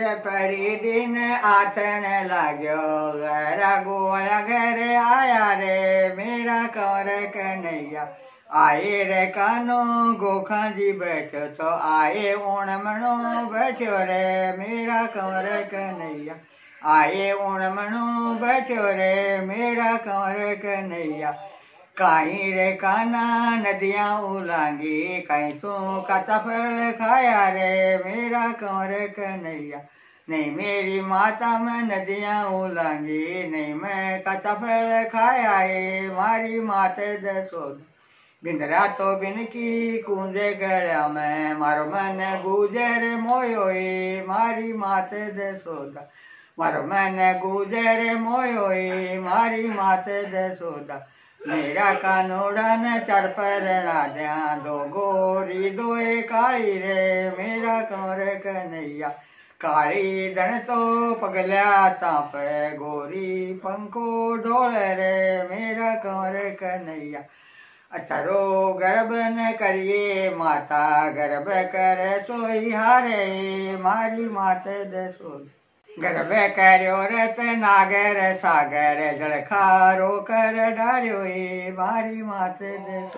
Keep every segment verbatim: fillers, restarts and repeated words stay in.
पड़ी दिन आथन लाग्यो गहरा गोला घर आया रे मेरा कंवर कन्हैया। आए रे कानो गोखा जी बैठो तो आए ओणमणो बैठो रे मेरा कंवर कन्हैया। आए ओणमणो बैठो रे मेरा कंवर कन्हैया। कहीं रे काना नदियां उलांगी कहीं तू काता फल खाया रे मेरा कंवर कन्हैया। नहीं मेरी माता मैं नदियां उलांगी नहीं मैं काता फल खाया है मारी माते दसोद। बिंदरा तो बिन की कूंजे गया मैं मारो मन गुजर मोयो मारी माते दसोदा। मारो मन गुजर मोयो मारी माते दसोदा। मेरा कानोड़ा न चढ़ परना द्या दो गोरी दोए काली रे मेरा कंवर कन्हैया। काली धन तो पगल्या ताप गोरी पंखो ढोल रे मेरा कंवर कन्हैया। अथरो गर्भ न करिए माता गर्भ कर सोई हारे मारी माते दसोद। गर्भ कर्यो रत नागर सागर जलखारो कर डार्यो मारी माते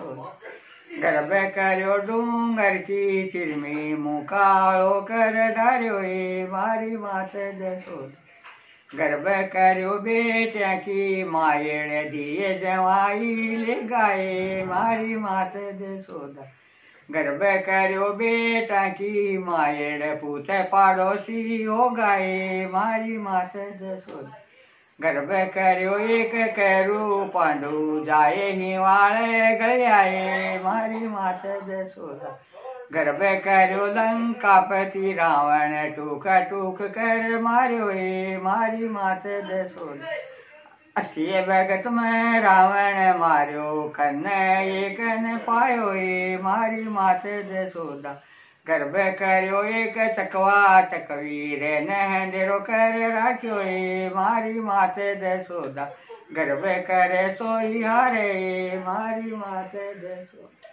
दसोद। गर्भ कर्यो डूंगर की चिरमी मुकालो कर डार्यो मारी माते दसोद। गर्भ कर्यो बेटिया की मायड़ दिए जवाई ले गाए मारी माते दसोदा। गर्भ कर्यो बेटा की मायड़ पूते पाड़ोसी हो गए मारी माते दसोदा। गर्भ कर्यो एक करू पांडु जाए हिवाले गलियाए मारी माते दसोदा। गर्भ कर्यो लंकापति रावण टूक टूक कर मार्यो मारी माते दसोदा। अस्सी भगत में रावण मार्यो कन एक न पायो मारी माते दसोदा। गर्भ कर्यो एक चकवा चकवी रे नहंदेरो कर राख्यो मारी माते दसोदा। गर्भ करे सोई हारे मारी माते दसोदा।